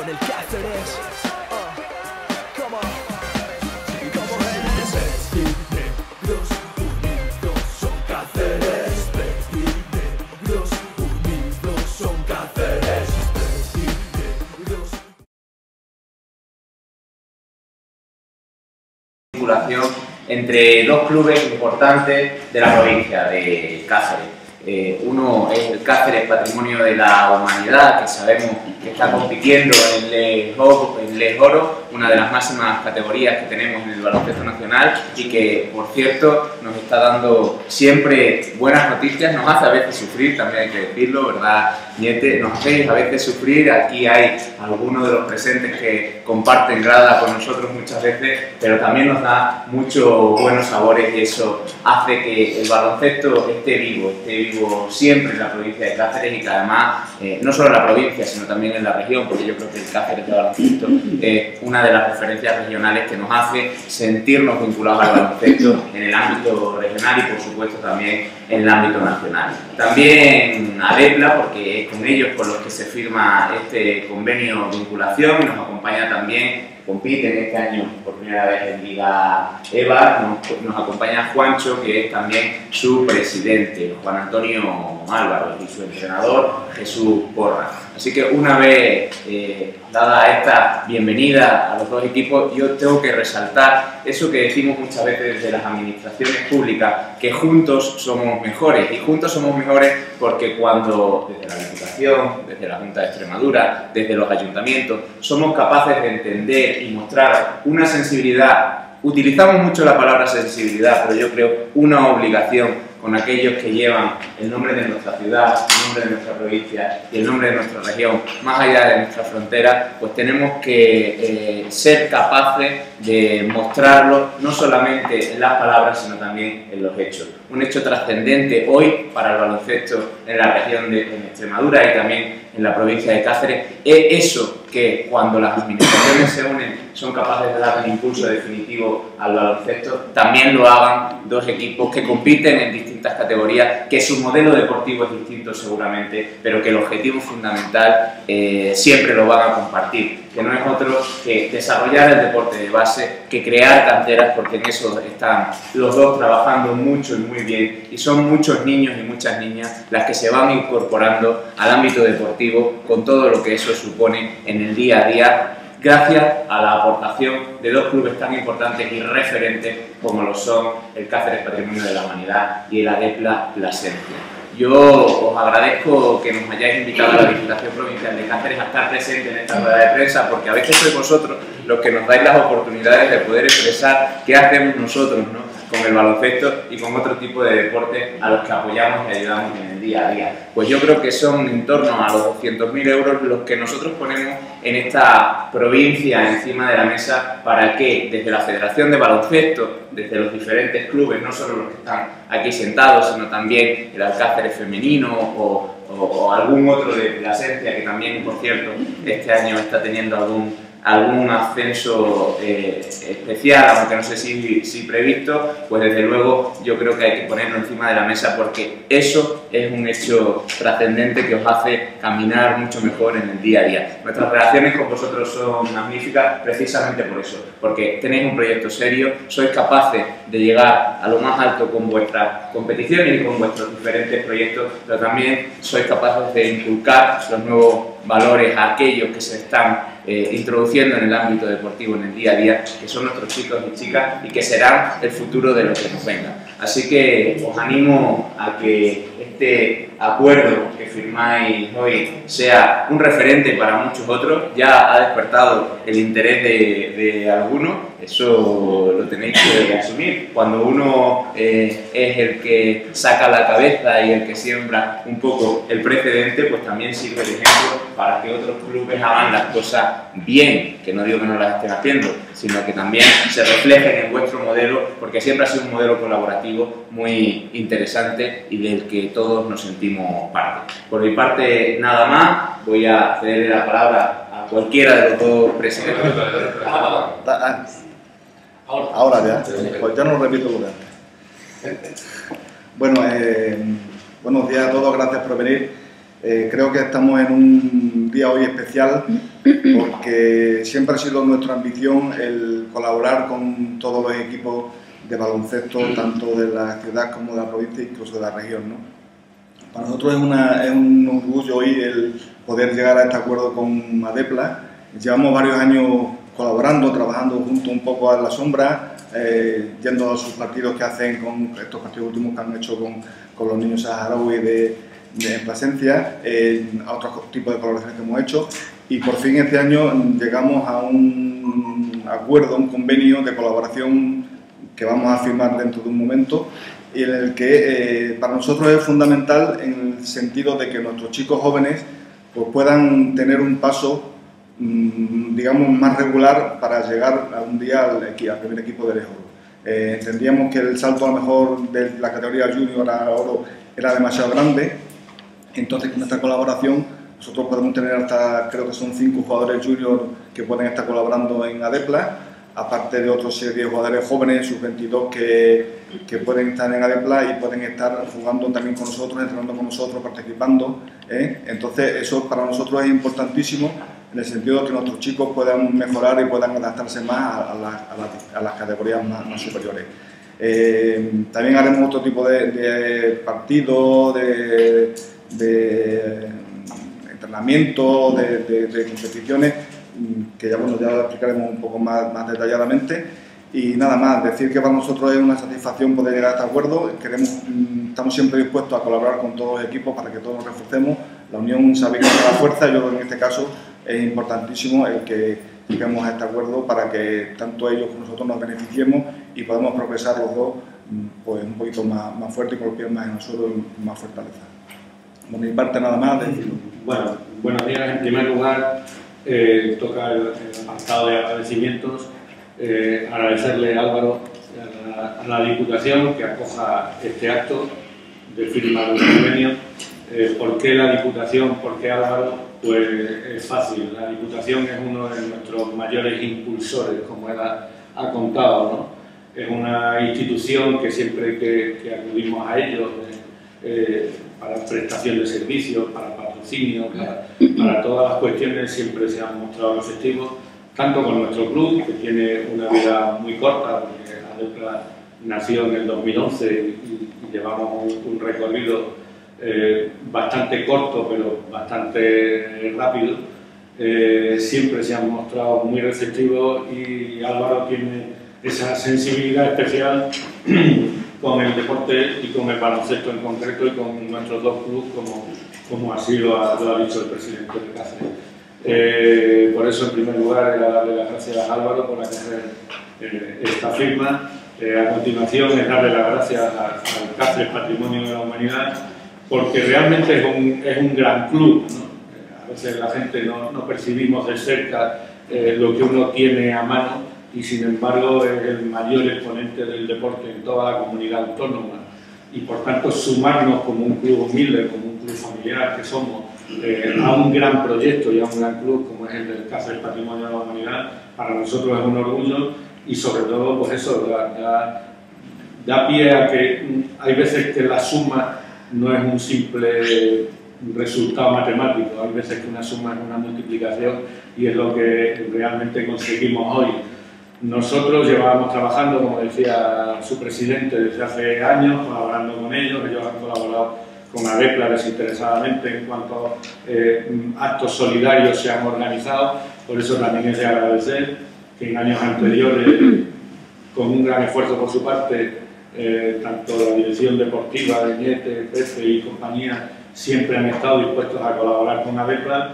con el Cáceres. Come on. Negros unidos son Cáceres. Negros unidos son Cáceres. Vinculación entre dos clubes importantes de la provincia de Cáceres. Uno es el Cáceres Patrimonio de la Humanidad, que sabemos que está compitiendo en Les Oro, una de las máximas categorías que tenemos en el baloncesto nacional y que, por cierto, nos está dando siempre buenas noticias. Nos hace a veces sufrir, también hay que decirlo, ¿verdad, Niete? Nos hacéis a veces sufrir. Aquí hay algunos de los presentes que comparten grada con nosotros muchas veces, pero también nos da muchos buenos sabores y eso hace que el baloncesto esté vivo siempre en la provincia de Cáceres y que además, no solo en la provincia, sino también en la región, porque yo creo que el Cáceres de baloncesto es una de las referencias regionales que nos hace sentirnos vinculados al baloncesto en el ámbito regional y, por supuesto, también en el ámbito nacional. También a Depla, porque es con ellos con los que se firma este convenio de vinculación y nos acompaña también. Compiten este año por primera vez en Liga EVA, nos acompaña Juancho, que es también su presidente, Juan Antonio Álvaro, y su entrenador, Jesús Porra. Así que una vez dada esta bienvenida a los dos equipos, yo tengo que resaltar eso que decimos muchas veces desde las administraciones públicas, que juntos somos mejores. Y juntos somos mejores porque cuando desde la Diputación, desde la Junta de Extremadura, desde los ayuntamientos, somos capaces de entender y mostrar una sensibilidad. Utilizamos mucho la palabra sensibilidad, pero yo creo una obligación con aquellos que llevan el nombre de nuestra ciudad, el nombre de nuestra provincia y el nombre de nuestra región, más allá de nuestra frontera, pues tenemos que ser capaces de mostrarlo no solamente en las palabras, sino también en los hechos. Un hecho trascendente hoy para el baloncesto en la región de Extremadura y también en la provincia de Cáceres es eso, que cuando las administraciones se unen son capaces de dar un impulso definitivo al baloncesto, también lo hagan dos equipos que compiten en distintas categorías, que su modelo deportivo es distinto seguramente, pero que el objetivo fundamental siempre lo van a compartir, que no es otro que desarrollar el deporte de base, que crear canteras, porque en eso están los dos trabajando mucho y muy bien, y son muchos niños y muchas niñas las que se van incorporando al ámbito deportivo con todo lo que eso supone en el día a día, gracias a la aportación de dos clubes tan importantes y referentes como lo son el Cáceres Patrimonio de la Humanidad y el Adepla Plasencia. Yo os agradezco que nos hayáis invitado a la Diputación Provincial de Cáceres a estar presente en esta rueda de prensa, porque a veces sois vosotros los que nos dais las oportunidades de poder expresar qué hacemos nosotros, ¿no?, con el baloncesto y con otro tipo de deportes a los que apoyamos y ayudamos en el día a día. Pues yo creo que son en torno a los 200.000 euros los que nosotros ponemos en esta provincia encima de la mesa para que desde la Federación de Baloncesto, desde los diferentes clubes, no solo los que están aquí sentados, sino también el Alcáceres femenino o algún otro de Plasencia, que también, por cierto, este año está teniendo algún ascenso especial, aunque no sé si previsto, pues desde luego yo creo que hay que ponerlo encima de la mesa, porque eso es un hecho trascendente que os hace caminar mucho mejor en el día a día. Nuestras relaciones con vosotros son magníficas precisamente por eso, porque tenéis un proyecto serio, sois capaces de llegar a lo más alto con vuestras competiciones y con vuestros diferentes proyectos, pero también sois capaces de inculcar los nuevos valores a aquellos que se están introduciendo en el ámbito deportivo en el día a día, que son nuestros chicos y chicas y que serán el futuro de lo que nos venga. Así que os animo a que este acuerdo que firmáis hoy sea un referente para muchos otros. Ya ha despertado el interés de algunos, eso lo tenéis que asumir. Cuando uno es el que saca la cabeza y el que siembra un poco el precedente, pues también sirve de ejemplo para que otros clubes hagan las cosas bien, que no digo que no las estén haciendo, sino que también se reflejen en vuestro modelo, porque siempre ha sido un modelo colaborativo muy interesante y del que todos nos sentimos parte. Por mi parte, nada más, voy a ceder la palabra a cualquiera de los dos presidentes. Ahora ya, pues ya no repito lo de antes. Bueno, buenos días a todos, gracias por venir. Creo que estamos en un día hoy especial porque siempre ha sido nuestra ambición el colaborar con todos los equipos de baloncesto, tanto de la ciudad como de la provincia, incluso de la región, ¿no? Para nosotros es un orgullo hoy el poder llegar a este acuerdo con Adepla. Llevamos varios años colaborando, trabajando juntos un poco a la sombra, yendo a sus partidos que hacen con estos partidos últimos que han hecho con los niños saharauis de Plasencia, a otros tipos de colaboraciones que hemos hecho, y por fin este año llegamos a un acuerdo, un convenio de colaboración que vamos a firmar dentro de un momento, y en el que para nosotros es fundamental en el sentido de que nuestros chicos jóvenes pues, puedan tener un paso digamos más regular para llegar algún día al primer equipo del Oro. Entendíamos que el salto a lo mejor de la categoría junior a oro era demasiado grande, entonces con esta colaboración nosotros podemos tener hasta, creo que son 5 jugadores junior que pueden estar colaborando en Adepla, aparte de otros 10 jugadores jóvenes, sub-22 que pueden estar en Adepla y pueden estar jugando también con nosotros, entrenando con nosotros, participando. Entonces eso para nosotros es importantísimo en el sentido de que nuestros chicos puedan mejorar y puedan adaptarse más a las categorías más superiores. También haremos otro tipo de partidos, de entrenamiento, de competiciones, que ya, bueno, ya lo explicaremos un poco más detalladamente. Y nada más, decir que para nosotros es una satisfacción poder llegar a este acuerdo. Estamos siempre dispuestos a colaborar con todos los equipos para que todos nos reforcemos. La unión sabe que es la fuerza, y yo en este caso es importantísimo el que lleguemos a este acuerdo para que tanto ellos como nosotros nos beneficiemos y podamos progresar los dos pues, un poquito más fuerte y con los pies más en el suelo y más fortaleza. Por mi parte nada más decirlo. Bueno, buenos días. En primer lugar, toca el apartado de agradecimientos. Agradecerle a Álvaro, a la Diputación que acoja este acto de firma de un convenio. ¿Por qué la Diputación? ¿Por qué Álvaro? Pues es fácil. La Diputación es uno de nuestros mayores impulsores, como él ha contado, ¿no? Es una institución que siempre que acudimos a ellos para prestación de servicios, para patrocinio, para todas las cuestiones, siempre se han mostrado receptivos, tanto con nuestro club, que tiene una vida muy corta, porque Adepla nació en el 2011 y llevamos un recorrido bastante corto, pero bastante rápido. Siempre se han mostrado muy receptivos y Álvaro tiene esa sensibilidad especial con el deporte y con el baloncesto en concreto y con nuestros dos clubes, como así lo ha dicho el presidente de Cáceres. Por eso, en primer lugar, era darle las gracias a Álvaro por hacer esta firma. A continuación, es darle las gracias al Cáceres Patrimonio de la Humanidad, porque realmente es un gran club, ¿no? A veces la gente no percibimos de cerca lo que uno tiene a mano, y sin embargo es el mayor exponente del deporte en toda la comunidad autónoma, y por tanto sumarnos como un club humilde, como un club familiar que somos, a un gran proyecto y a un gran club como es el del Cáceres Patrimonio de la Humanidad, para nosotros es un orgullo, y sobre todo pues eso da pie a que hay veces que la suma no es un simple resultado matemático, hay veces que una suma es una multiplicación, y es lo que realmente conseguimos hoy. Nosotros llevábamos trabajando, como decía su presidente, desde hace años, colaborando con ellos. Ellos han colaborado con Adepla desinteresadamente en cuanto actos solidarios se han organizado. Por eso también es de agradecer que en años anteriores, con un gran esfuerzo por su parte, tanto la dirección deportiva de Ñete, Pepe y compañía siempre han estado dispuestos a colaborar con Adepla,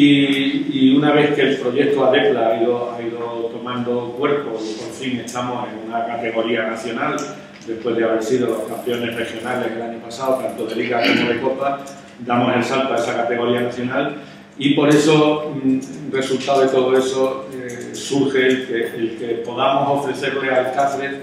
y una vez que el proyecto Adepla ha ido tomando cuerpo y por fin estamos en una categoría nacional, después de haber sido los campeones regionales el año pasado, tanto de Liga como de Copa, damos el salto a esa categoría nacional, y por eso, resultado de todo eso, surge el que podamos ofrecerle al Cáceres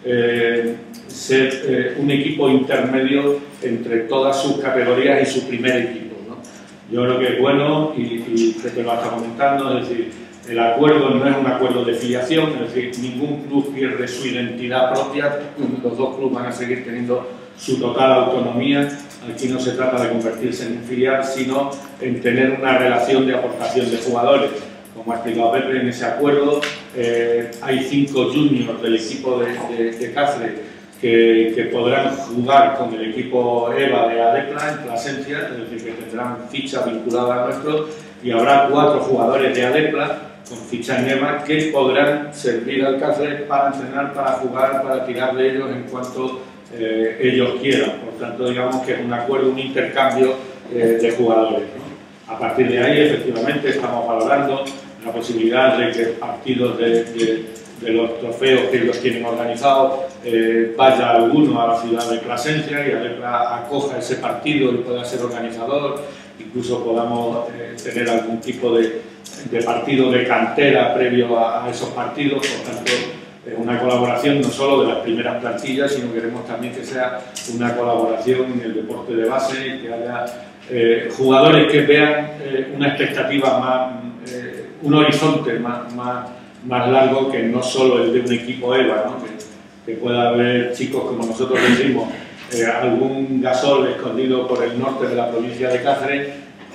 ser un equipo intermedio entre todas sus categorías y su primer equipo, ¿no? Yo creo que es bueno, y te lo está comentando, es decir, el acuerdo no es un acuerdo de filiación, es decir, ningún club pierde su identidad propia, los dos clubes van a seguir teniendo su total autonomía. Aquí no se trata de convertirse en un filial, sino en tener una relación de aportación de jugadores. Como ha explicado Pepe, en ese acuerdo hay 5 juniors del equipo de Cáceres que podrán jugar con el equipo EVA de Adepla en Plasencia, es decir, que tendrán ficha vinculada a nuestro, y habrá 4 jugadores de Adepla con ficha en EVA que podrán servir al Cáceres para entrenar, para jugar, para tirar de ellos en cuanto ellos quieran. Por tanto, digamos que es un acuerdo, un intercambio de jugadores, ¿no? A partir de ahí, efectivamente, estamos valorando la posibilidad de que partidos de los trofeos que ellos tienen organizados vaya alguno a la ciudad de Plasencia y Adepla acoja ese partido y pueda ser organizador, incluso podamos tener algún tipo de partido de cantera previo a esos partidos. Por tanto, una colaboración no solo de las primeras plantillas, sino queremos también que sea una colaboración en el deporte de base y que haya jugadores que vean una expectativa más, un horizonte más largo que no solo el de un equipo EVA, ¿no? Que pueda haber chicos, como nosotros decimos, algún gasol escondido por el norte de la provincia de Cáceres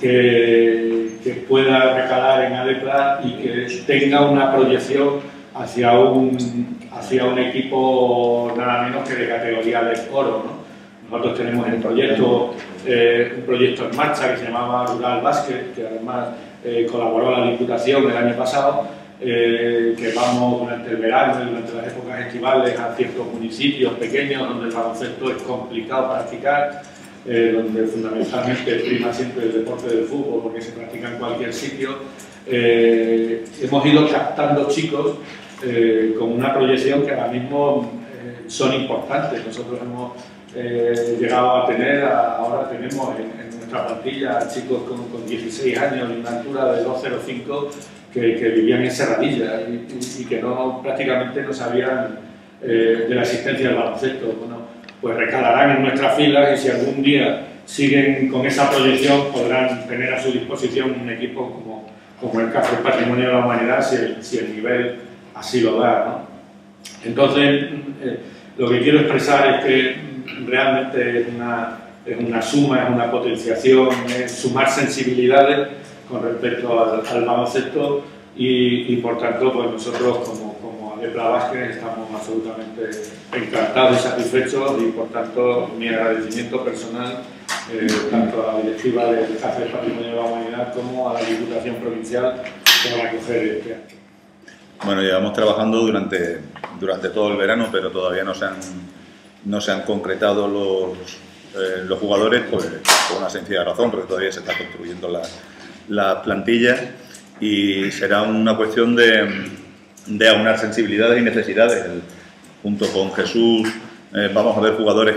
que pueda recalar en Adepla y que tenga una proyección hacia un equipo nada menos que de categoría de oro, ¿no? Nosotros tenemos un proyecto en marcha que se llamaba Rural Basket, que además colaboró la Diputación el año pasado, que vamos durante el verano y durante las épocas estivales a ciertos municipios pequeños donde el baloncesto es complicado practicar, donde fundamentalmente prima siempre el deporte del fútbol porque se practica en cualquier sitio. Hemos ido captando chicos con una proyección que ahora mismo son importantes. Nosotros hemos llegado a tener, ahora tenemos en nuestra plantilla chicos con 16 años y una altura de 2,05 que vivían en Serradilla y que prácticamente no sabían de la existencia del baloncesto. Bueno, pues recalarán en nuestras filas y si algún día siguen con esa proyección podrán tener a su disposición un equipo como el Cáceres Patrimonio de la Humanidad si el nivel así lo da, ¿no? Entonces, lo que quiero expresar es que realmente es una suma, es una potenciación, es sumar sensibilidades con respecto al baloncesto y por tanto pues nosotros como Adepla Basket estamos absolutamente encantados y satisfechos y por tanto mi agradecimiento personal tanto a la directiva del Cáceres Patrimonio de la Humanidad como a la Diputación Provincial por acoger este acto. Bueno, llevamos trabajando durante todo el verano, pero todavía no se han concretado los jugadores por una sencilla razón, porque todavía se está construyendo la plantilla y será una cuestión de aunar sensibilidades y necesidades. Junto con Jesús vamos a ver jugadores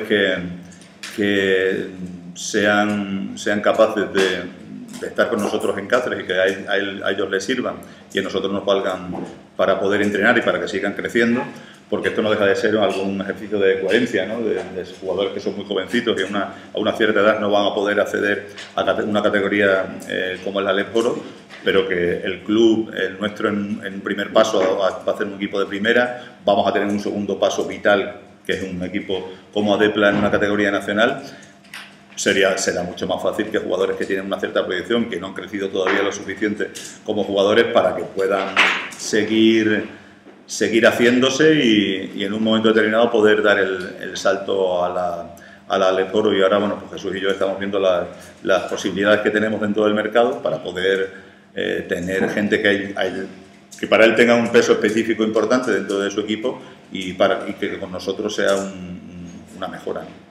que sean capaces de estar con nosotros en Cáceres y que a ellos les sirvan y a nosotros nos valgan para poder entrenar y para que sigan creciendo, porque esto no deja de ser algún ejercicio de coherencia, ¿no? de jugadores que son muy jovencitos y a una cierta edad no van a poder acceder a una categoría como el Alep Oro, pero que el club, el nuestro en un primer paso va a hacer un equipo de primera, vamos a tener un segundo paso vital, que es un equipo como Adepla en una categoría nacional. Será mucho más fácil que jugadores que tienen una cierta proyección, que no han crecido todavía lo suficiente como jugadores para que puedan seguir haciéndose y en un momento determinado poder dar el salto a la Alep Oro. Y ahora, bueno, pues Jesús y yo estamos viendo las posibilidades que tenemos dentro del mercado para poder tener gente que para él tenga un peso específico importante dentro de su equipo y que con nosotros sea una mejora.